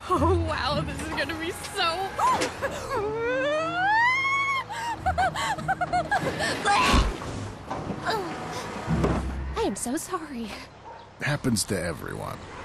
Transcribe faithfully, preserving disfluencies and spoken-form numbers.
Oh, wow, this is gonna be so... I am so sorry. Happens to everyone.